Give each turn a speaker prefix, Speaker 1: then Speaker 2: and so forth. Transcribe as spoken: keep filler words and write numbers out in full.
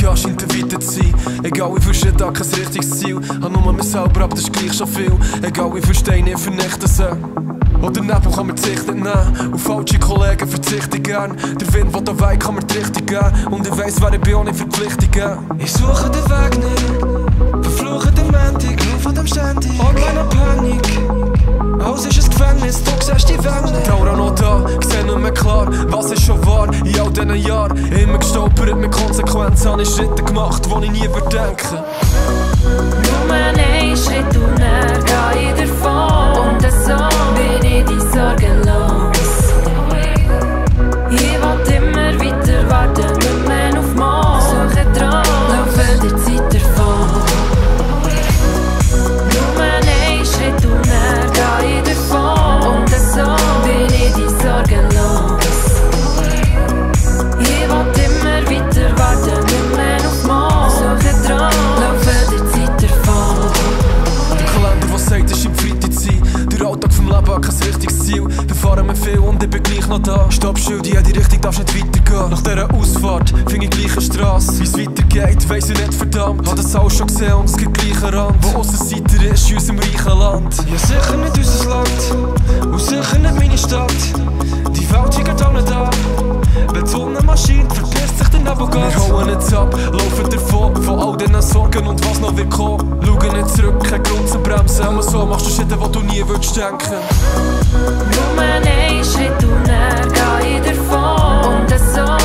Speaker 1: da scheint er weiter zu sein. Egal wie verschieden, da kein richtiges Ziel. Hab nur mir selber, aber das ist gleich schon viel. Egal wie verstehe, ich vernichte sie. Oder Nebel kann man die Sicht nicht nehmen. Auf falsche Kollegen verzichte ich gern. Der Wind, der da weht, kann mir die Richtung geben. Und ich weiss, wer ich bin, ohne Verpflichtungen.
Speaker 2: Ich suche den Weg nicht, verfluche den Montag, nur von dem ständig. Online Panik, alles ist ein Gefängnis, du siehst die Wände nicht.
Speaker 1: Die Aura noch da, seh nicht mehr klar, was ist schon wahr in all diesen Jahren. Immer gestolpert mit Konsequenzen, habe ich Schritte gemacht, die ich nie würde denken.
Speaker 3: Nur ein Schritt und dann geh ich davon. Und so bin ich die Sorgen los. Ich will immer weiter warten, nicht mehr auf morgen. Suche dran, laufe der Zeit davon. Nur ein Schritt und dann geh ich davon. Und so bin ich die Sorgen los. Ich will immer weiter warten, nicht mehr auf morgen. Suche dran, laufe der Zeit davon.
Speaker 1: Der Kalender, der sagt, es scheint Freitag zu sein. Der Alltag vom Leben hat kein richtiges Ziel. Wir fahren wir viel und ich bin gleich noch da. Stoppschild, in jede Richtung darfst nicht weitergehen. Nach dieser Ausfahrt finde ich gleich eine Strasse. Wie es weitergeht, weiss ich nicht verdammt. Hab das alles schon gesehen und es gibt gleich einen Rand. Wo Aussenseiter ist in unserem reichen Land.
Speaker 2: Ja, sicher nicht unser Land und sicher nicht meine Stadt. Die Welt steigt auch nicht an. Wenn die Sonne mal scheint, verpisst sich der Nebelgott.
Speaker 1: Wir hauen jetzt ab, laufen davon von all diesen Sorgen und was noch wird kommen. Schauen nicht zurück, kein Grund zu bremsen. Immer so machst du Schritte, die du nie würdest denken.
Speaker 3: Nur ein Schritt und dann geh ich davon. Und so